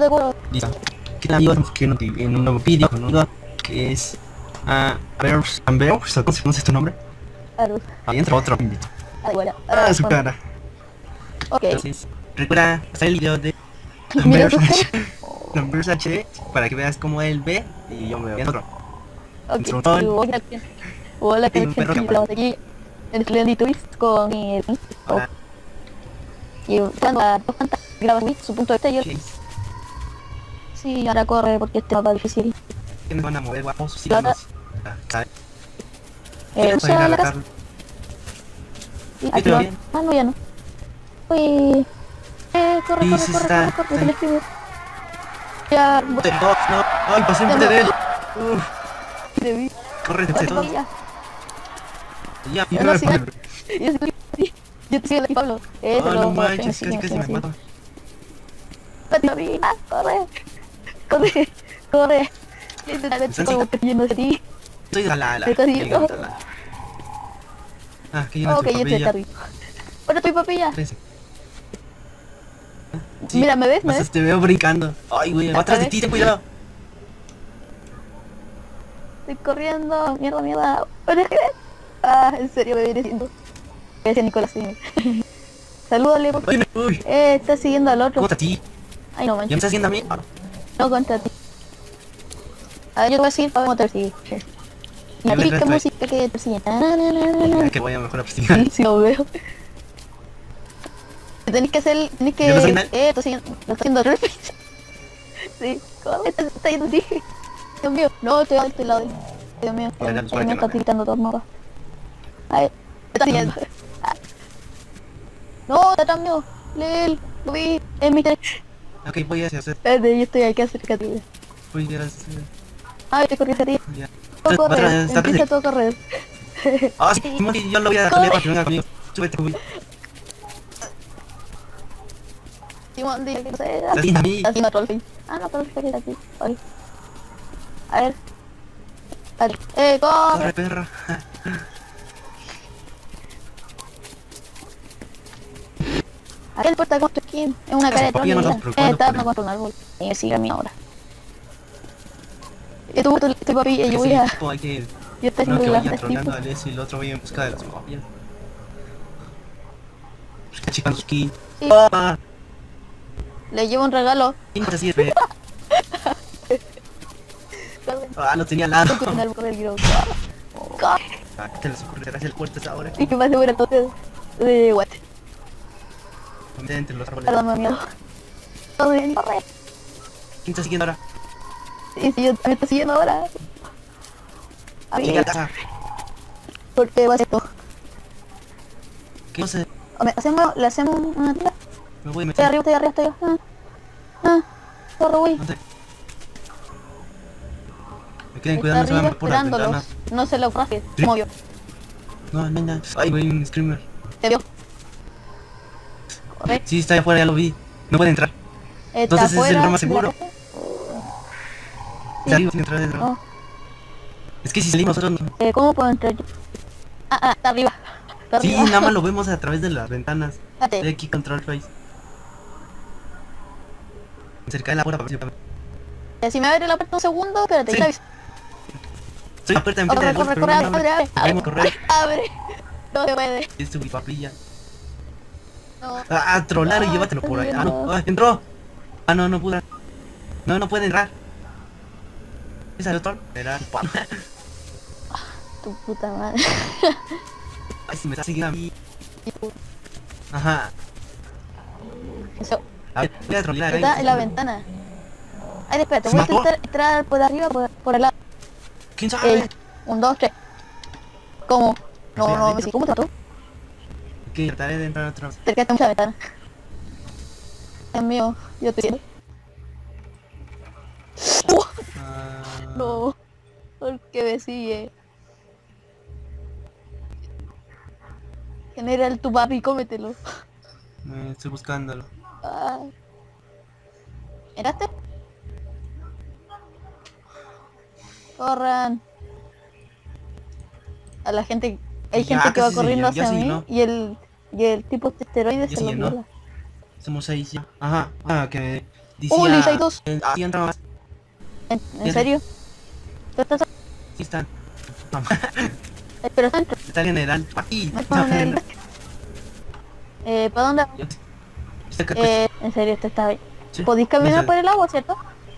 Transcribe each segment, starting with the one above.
te curo. Listo. ¿Qué tal amigos? En un nuevo vídeo con un video que es Amber, ¿cómo se pronuncia tu nombre? Arus. Ahí entra otro invito. Bueno, Su cara. Ok. Entonces, recuerda hacer el video de Mira Amber su Amber HD para que veas cómo él ve y yo me veo en otro. Ok. Instructor. Hola, Tengo un perro que estamos aquí en Slendy Twist con mi Hola. y cuando a dos pantallas grabas su punto de vista y yo. Ok. Sí, ahora corre porque este mapa es difícil. ¿Quiénes van a mover guapos? Sí, Plata. ¿sabes? Vamos a ir Usa a la casa. arrancar. Sí, ¿Sí aquí te va no. bien? Ah, no, ya no. Uy. Corre, Sí, corre, sí, corre, está. corre, corre, el streamer. Ya, No, ay, pasé enfrente de él. Uf, te vi. corre, te Corre, todo. corre, ya. Ya, No, no, sí, yo te sigo aquí, Pablo. Oh, Lo no juego, manches, sigue, casi sigue, me mato. Corre, corre, corre, corre. Están Como que yendo hacia ti. Estoy a la. Te casi yendo. Ah, que llena Ok, tu yo estoy papilla. arriba. Bueno, estoy papilla. Trece. Sí, Mira, ¿me ves? ¿Me ves? Te veo brincando. Ay, güey, va atrás de ti, ten cuidado. Estoy corriendo. Mierda, mierda. Oye, ¿qué? Ah, en serio me viene diciendo. Gracias, Nicolás. Sí. Salúdale, por favor. Uy, Está siguiendo al otro. ¿cómo está a ti? Ay, no ¿Ya me manches. estás haciendo a mí? Ah, No contra ti. A ver, yo te voy a seguir para te persigue. La Yo me típica reto ahí. música que te persigue. ya que voy a mejor a prestigiar. Sí, lo veo. Tenés que hacer, tenés que... ¿Yo no soy nadie? lo está haciendo Ruffy. Sí, corre, está yendo así. Dios mío, no, estoy a este lado de él. Dios mío, Por allá, él por me aquí, está no. gritando todo el mapa. A ver, me está siguiendo. No, está atrás mío. Lel, lo vi, es mi tren. Ok, voy hacia hacer. Espérate, yo estoy aquí acerca de ti. Voy a hacer. Ay, estoy corriendo hacia ti. Ya. Todo Otra correr, vez, está empieza atrás todo a correr. Ah, sí, Timothy, yo lo voy a Corre. pelear para que venga conmigo. Súbete, Cubi. Simón, dile que no sé. Está haciendo a mí. Está haciendo Trollface. Ah, no, Trollface está aquí. Ay. A ver. Vale. Corre. Corre, perra. Aquel puerta con tu skin. Es una Esa cara de papilla no troll. estamos preocupados Está por él. contra un árbol. Y me sigue a mí ahora. Tu papi, yo voy a... Hay que. Yo estoy Uno haciendo que la vaya troleando tipo. a Alessio y el otro vaya en busca de las papias. Está checando su skin. Sí. ¡Toma! Le llevo un regalo. ¿Qué no te sirve? Ah, lo tenía al lado. Con el árbol del giro. Corre. Ah, ¿qué te les ocurre hacer el puerto ahora? Y que me asegura entonces de what. Entre los árboles. Perdón, me da miedo. Corre, corre. ¿Quién está siguiendo ahora? Sí, sí, yo me estoy siguiendo ahora. A Llegué mí, a la casa. ¿por qué va a ser esto? ¿Qué no sé? Le hacemos una tira. Me voy a Estoy meter. arriba, estoy arriba, estoy arriba. Corre, güey. No sé. Me queden Está cuidando, se arriba van por las esperándolos. ventanas. No se lo rajes, Sí. como yo. No, no, no. Ay, güey, un screamer. Te vio. Corre. Sí, está allá afuera, ya lo vi. No puede entrar. Está Entonces ese es el afuera lugar de más la seguro. casa. De arriba, sin entrar dentro. No. Es que si salimos nosotros no. ¿Cómo puedo entrar yo? Está arriba. Está Sí, arriba. nada más lo vemos a través de las ventanas. Espérate. Estoy aquí control face. Cerca de la puerta para ver si Si me abre la puerta un segundo, espérate, Sí. ya aviso. Estoy a puerta enfrente Corre, del corre, golpe, corre, pero no abre, abre. podemos correr. Abre. No se puede. Es tu papilla. No. Ah, trollar y llévatelo por ahí. Ah, no. Ah, entró. Ah, no, no pudo. No, no puede entrar. ¿Es el otro? Era. Tu puta madre. Ay, si me está siguiendo a mí. Ajá. Eso. A ver, voy a trollar. Está en la ventana. Ay, espérate, ¿Se voy a mató? intentar entrar por arriba, por el lado. ¿Quién sabe? 1, 2, 3. ¿Cómo? No, Estoy no, adentro. ¿cómo te mató? Ok, trataré de entrar otra vez. Te quedaste mucha ventana. Dios mío, yo estoy viendo. Ah, No, porque me sigue. Genera el tu papi, cómetelo. Estoy buscándolo. Ah. ¿Miraste? Corran. A la gente, hay Ya, gente que va casi se corriendo llenó, ya hacia se mí llenó. y el tipo de esteroides Ya se se lo llenó. viola. Somos 6 ya. Ajá. Ah, que Decía... Liz, hay dos. Aquí entra más. ¿En serio? ¿Tú estás? Sí están. Mamá. Pero está dentro. Está en el aquí. No hay para dónde ir. ¿Para dónde? Está acá, En serio, esto está bien. sí. ¿Podéis caminar por el agua, cierto?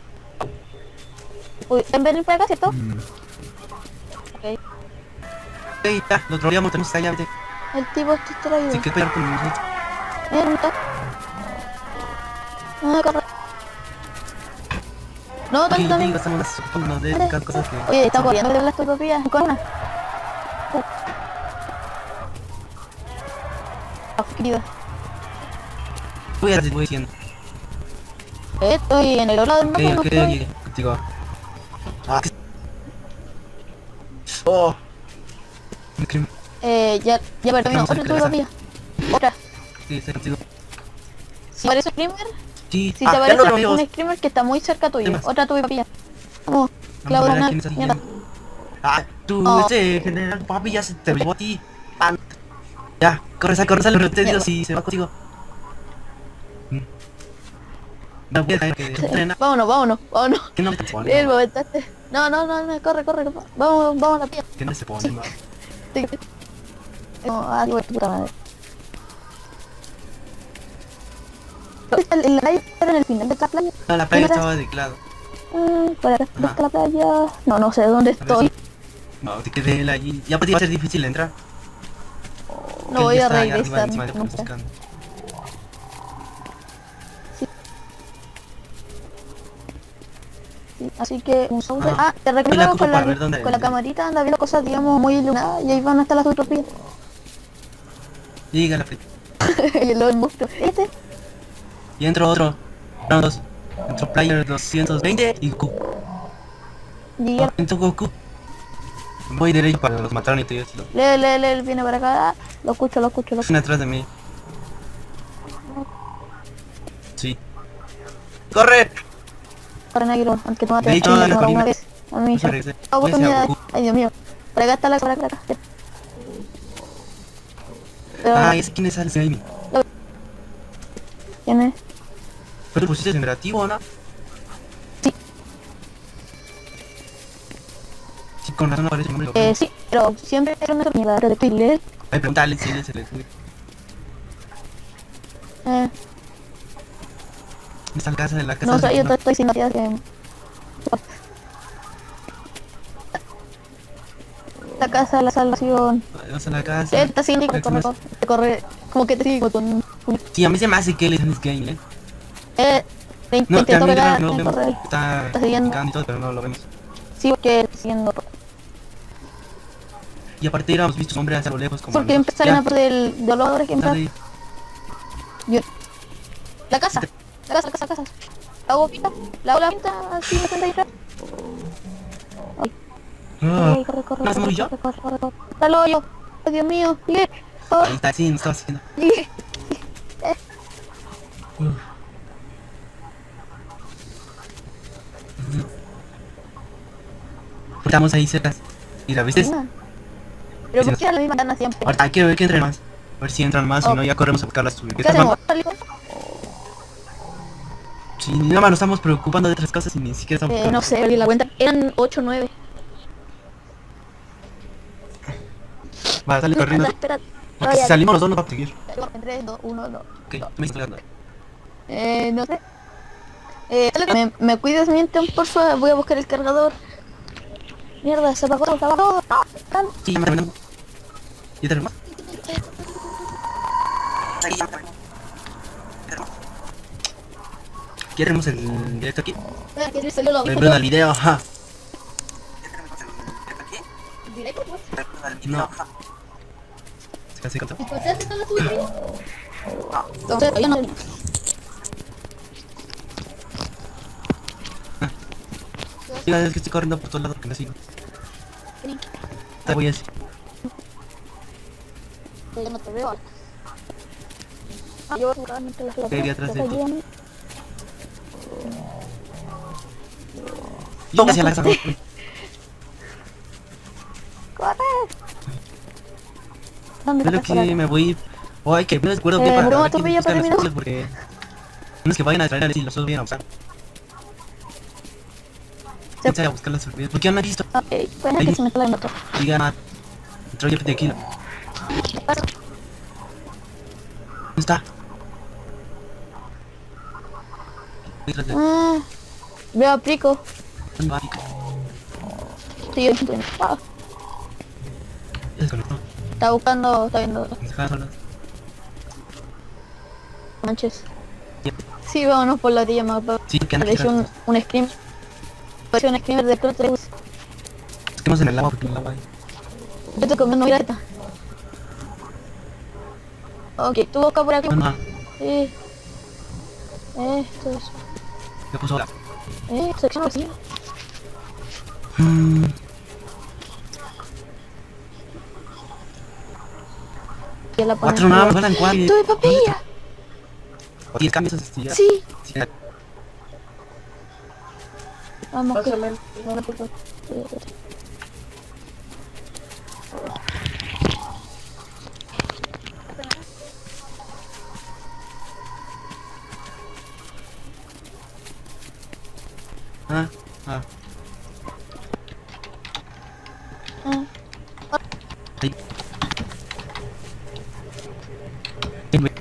¿Pueden venir por acá, cierto? Ok. Ok, ya, lo troleamos, tenemos esta llave. El tipo está distraído. Así que pelear con nosotros. ¿Dónde está? No, corre. No, Aquí también. gastamos las segundos de buscar cosas que... Oye, está corriendo de las topopías. Con una. Querida. Voy diciendo. Estoy en el otro lado del mapa. no Ok, estoy. contigo. Ah, que... Oh. Me creo... Ya perdí Estamos otra en casa. topopía. Otra. Sí, estoy contigo. Si aparece un screamer, Sí, si te ya aparece lo veo. un screamer que está muy cerca tuyo. Temas. Otra topopía. Vamos, Vamos a Claudia, ver a una quién está mierda. siguiendo. Ah, tú, Oh. ese general papi ya se te llevó a ti. Ah, ya, corre, sal, los retenidos y se va contigo. No voy a dejar que entrena. Vámonos. ¿Qué no te pone? El momento este. No, corre. Vamos a la piedra. ¿Qué no se pone, man? No, digo, puta madre. La playa era en el final de la playa. No, la playa estaba de lado. Por acá Ajá. está la playa. No sé dónde estoy. No, te quedé allí. Ya para ti va a ser difícil entrar. No voy a regresar. Encima de No sé. buscando. Sí, así que un sobre. Ah. Te Hoy la recomiendo ocupo con para ver dónde- con la camarita anda viendo cosas, digamos, muy iluminadas y ahí van a estar las utopías. Llega la playa. Y luego el monstruo. Y entro otro. No, dos. Entro player 220 y Goku. Y ya. Entro Goku. Voy derecho para los mataron y te digo. Él viene para acá. Lo escucho. Están atrás de mí. Sí. ¡Corre! Para negro, aunque no te Ahí toda la una colina. vez. A mí. No se regrese. Oportunidad. Ay, Dios mío. Por acá está la por acá. Pero, Ah, ¿ese quién es Alice Amy? ¿quién es? ¿Pero tú pusiste en negativo, no? Sí. Sí, con razón no aparece el nombre. Sí, pero siempre era una mierda de Twitter. Ay, preguntale si él es el... ¿Dónde está la casa de la casa? No sé, de- yo estoy sin noticias que... La casa de la salvación. Vamos a la casa. Está sin Corre, te corre, como que te sigue con... Sí, a mí se me hace que él es Alice Game, ¿eh? Te No, intentó también pegar, no lo te vemos. corre. Está Está siguiendo. picando y todo, pero no lo vemos. Sí, porque está siguiendo. Y aparte hubiéramos visto su nombre hacia lo lejos como... Porque nosotros. empezaron Ya, a por el dolor que está empezó. ahí. La casa. La hago pinta. La hago la pinta así me senté atrás. Ah, Corre. ¿no se murió? Corre. Está el hoyo. Ay, Dios mío. Sigue. Ahí está, sí, no estaba haciendo. Sigue. Estamos ahí cerca. Mira, ¿viste? Pero ¿por qué a la misma gana siempre? Ahorita quiero ver que entren más. A ver si entran más, si no ya corremos a buscar las tuyas. ¿Qué hacemos? Sí, nada más nos estamos preocupando de otras cosas y ni siquiera estamos No sé, perdí la cuenta. Eran 8 o 9. Va, sale corriendo. Espera. Porque si salimos los dos nos va a seguir. En 3, 2, 1, 2. Ok, me estoy dando. No sé. Me cuidas mientras, por favor. Voy a buscar el cargador. Mierda, se apagó. Sí, ya me terminó. ¿Y tenemos? ¿Ya tenemos el directo aquí? Que salió lo Me al video, ajá. No. Se casi contó. Entonces, yo no... Mira, es que estoy corriendo por todos lados porque me sigo. Te voy a decir. Yo no te veo. Yo voy a jugar mientras las Caería atrás de ti. ayudan. Yo hacia la casa. ¡Corre! ¿Dónde Creo estás? que me voy. Ay, que no recuerdo bien para broma, ver quién atropella busca para las terminar. cosas porque No es que vayan a traer a Leslie, los dos vayan a usar. Se- Vaya a buscar las olvidas. ¿Por qué no me han visto? Ok, bueno, que se me está la moto. Diga, Matt. Entró ya de aquí. ¿Dónde ¿Qué pasa? está? Detrás de... Veo a Prico. ¿Dónde va? Sí, yo estoy. Ah, Ya se desconectó. está buscando, está viendo. Nos dejaron solos. Manches. Sí, vámonos por la orilla más abajo. Sí, que anda Pareció aquí. un scream. Pareció un screamer de Cruise. Es que no en el agua porque en el agua hay. Yo estoy comiendo mireta. Ok, tú busca por aquí. No, no. Sí. Esto es. Me puso ahora. Sección vacía. Ya la Cuatro nada más, faltan cuatro. ¡Tuve papilla! O 10 cambios así ya. Sí. Sí, Vamos, que... Pásame. No, no, por favor. Ah, ah. Ahí. Sí, güey.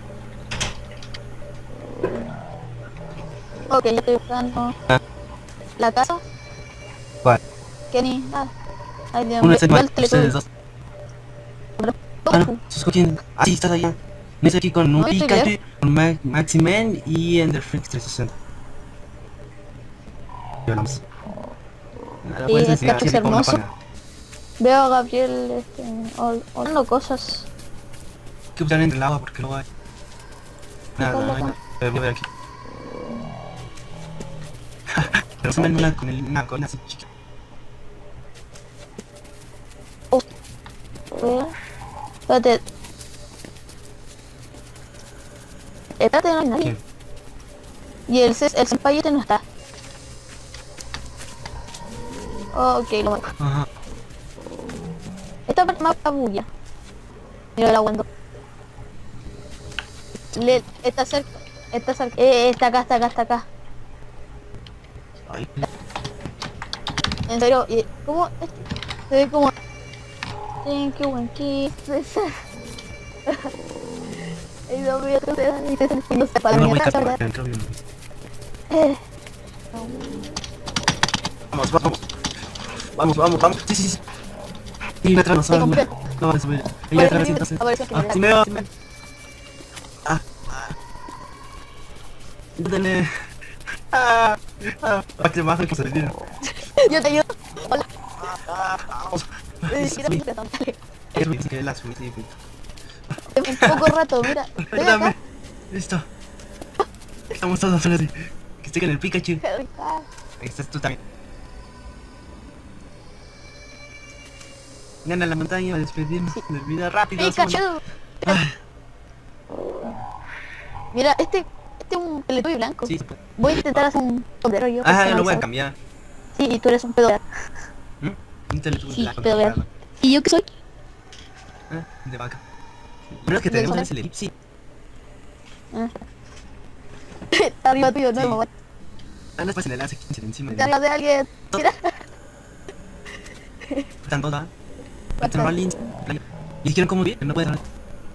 Ok, ya estoy buscando. Ah. ¿La casa? ¿Cuál? Kenny. Ay, Dios Uno mío. es el Yo mal, el ustedes Teletubby. dos. Ah, no, ¿sos con quién? Ah, sí, estás allá. Me estoy aquí con un No, estoy Pikachu, con Maximen y Enderfreaks 360. Y hablamos. Nada, Y puedes este enseñar, gato es sí, como una hermoso. pana. Veo a Gabriel, hablando cosas. Hay que buscar entre el agua porque no hay. Nada, Hola, no hay Juan. nada. Pero voy a ver aquí. Pero sumen una con una colina así chiquita. Veo. Espérate. Espérate, no hay nadie. ¿Quién? Y el senpai este no está. Ok, lo mato. Ajá. Esta parte más bulla. Mira el aguando. Está cerca. Está cerca. Está acá, está acá, está acá. Ay, En serio, ¿cómo? Se ve como... Thank you, Wenky. Ay, Dios mío, no sé, para no mí voy a es estar por verdad. dentro, bien. Eh, Vamos, vamos. Vamos, vamos, vamos. Sí, sí, sí. Y atrás nos compré. no van a subir. Ahí atrás, entonces. Aparece que Ah, me sí me veo, sí me veo. Ah, ah. Dale. Ah, para que baje que se le tire. Yo te ayudo. Hola. Vamos. Dale. Es muy que la subí, sí. Un poco rato, mira. Estoy acá. Ayúdame. Listo. Estamos todos ahora sí. Que estoy con el Pikachu. Ah, Ahí estás tú también. Gana la montaña a despedirnos de vida rápido. Pikachu. Ah, Mira, este es un Teletubby blanco. sí, se puede. Voy a intentar hacer un sombrero yo. Ah, yo lo voy a personalizado. cambiar. Sí, y tú eres un pedo. Un Teletubby Sí, blanco. pero ver. dorado. ¿Y yo qué soy? Ah, de vaca. Pero es que ¿Del tenemos solar? ese elipsis. Está arriba tuyo, no, Sí. mamá. Ah, no es pues en el enlace 15 de encima. Está arriba de alguien. Mira. Están todas. Están Rollins. Y dijeron cómo bien, no pueden hablar.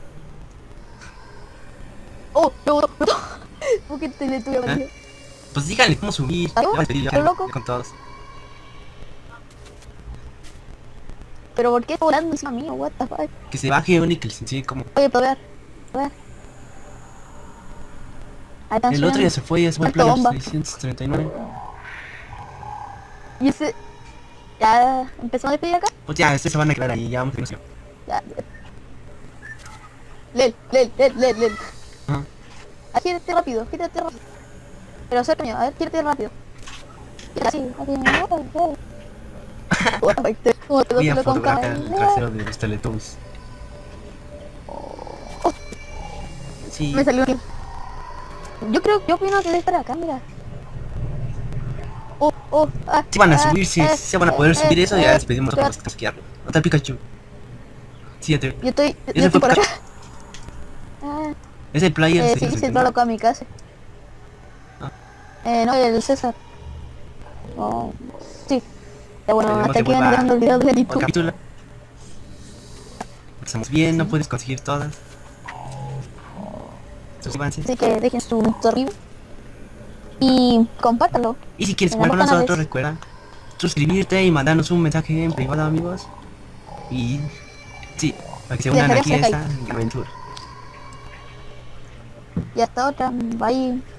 Oh, no. ¿Por qué Teletubby amarillo? Pues díganle cómo subir. ¿Ah, Ya no? voy a pedir ¿Estás loco? con todos. Pero ¿por qué está volando encima mío? What the fuck. Que se baje Onyx, sí, como. Oye, pero a ver. A ver. Ahí están El otro ya subiendo. se fue, ya se fue al Alta player bomba. 639. Y ese... Ya empezamos a despedir acá. Pues ya, se van a quedar ahí, ya vamos a terminar. Ya. Lel. Ajá. Ah, gírate rápido. Pero acércame, a ver, gírate rápido. Así. Como te Voy a lo con fotografiar el cámara. trasero de los Teletubbies. Sí. Me salió un... Yo opino que debe estar acá, mira. Si van a subir, si se van a poder subir eso, ya despedimos a todos los que están aquí arriba. ¿Dónde está el Pikachu? Sí, ya te vi. Yo estoy ¿Ese fue por acá. Pikachu? Es el player Sí, sí, entró 639. loco a mi casa. No, el César. Oh, sí. Ya bueno, Esperemos hasta que aquí van vuelva dejando el video de otro YouTube. capítulo. Estamos bien, no puedes conseguir todas. Suscríbanse. Así que dejen su review y compártanlo Y si quieres en jugar ambos con nosotros, canales. recuerda suscribirte y mandarnos un mensaje en privado, amigos. Y sí, para que se unan Dejaremos aquí a el esta aventura. Y hasta otra. Bye.